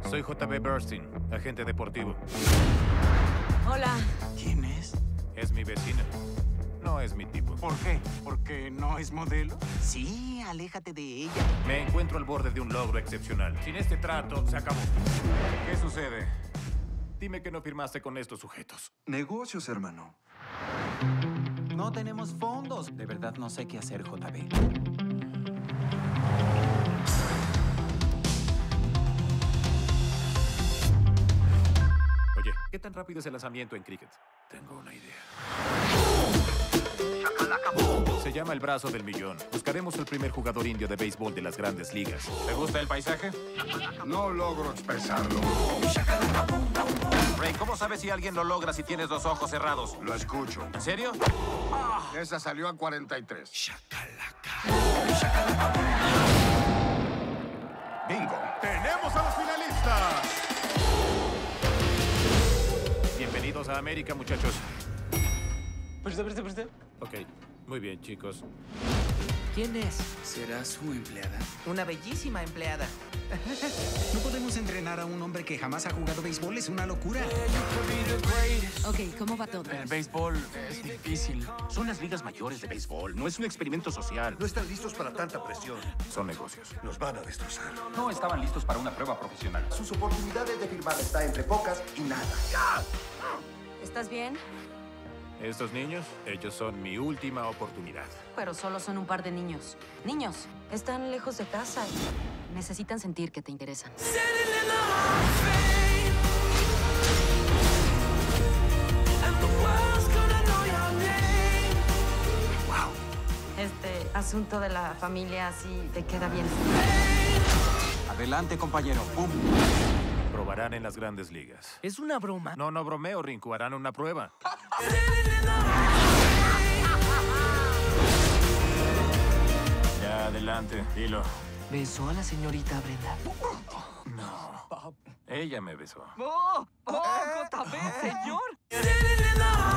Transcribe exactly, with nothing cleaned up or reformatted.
Soy J B Burstein, agente deportivo. Hola. ¿Quién es? Es mi vecina. No es mi tipo. ¿Por qué? ¿Porque no es modelo? Sí, aléjate de ella. Me encuentro al borde de un logro excepcional. Sin este trato, se acabó. ¿Qué sucede? Dime que no firmaste con estos sujetos. Negocios, hermano. No tenemos fondos. De verdad no sé qué hacer, J B. Oye, ¿qué tan rápido es el lanzamiento en cricket? Tengo una idea. Se llama el brazo del millón. Buscaremos el primer jugador indio de béisbol de las grandes ligas. ¿Te gusta el paisaje? No logro expresarlo. Ray, ¿cómo sabes si alguien lo logra si tienes los ojos cerrados? Lo escucho. ¿En serio? Esa salió a cuarenta y tres. Bingo. ¡Tenemos a los finalistas! Bienvenidos a América, muchachos. Presta, presta, presta. Ok, muy bien, chicos. ¿Quién es? ¿Será su empleada? Una bellísima empleada. No podemos entrenar a un hombre que jamás ha jugado béisbol. Es una locura. Ok, ¿cómo va todo? El béisbol es difícil. Son las ligas mayores de béisbol. No es un experimento social. No están listos para tanta presión. Son negocios. Nos van a destrozar. No estaban listos para una prueba profesional. Sus oportunidades de firmar está entre pocas y nada. ¿Estás bien? Estos niños, ellos son mi última oportunidad. Pero solo son un par de niños. Niños, están lejos de casa y necesitan sentir que te interesan. Wow. Este asunto de la familia sí te queda bien. Adelante, compañero. ¡Pum! Probarán en las grandes ligas. ¿Es una broma? No, no bromeo, Rinku. Harán una prueba. Ya, adelante. Dilo. ¿Besó a la señorita Brenda? No. Ella me besó. ¡Oh! ¡Oh! ¡J B, señor!